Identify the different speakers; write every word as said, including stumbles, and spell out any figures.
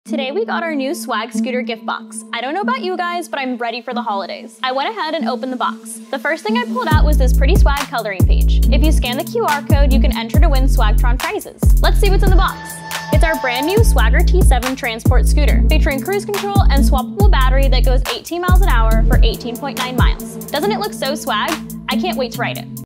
Speaker 1: Today we got our new Swag Scooter gift box. I don't know about you guys, but I'm ready for the holidays. I went ahead and opened the box. The first thing I pulled out was this pretty swag coloring page. If you scan the Q R code, you can enter to win Swagtron prizes. Let's see what's in the box. It's our brand new Swagger T seven Transport Scooter, featuring cruise control and swappable battery that goes eighteen miles an hour for eighteen point nine miles. Doesn't it look so swag? I can't wait to ride it.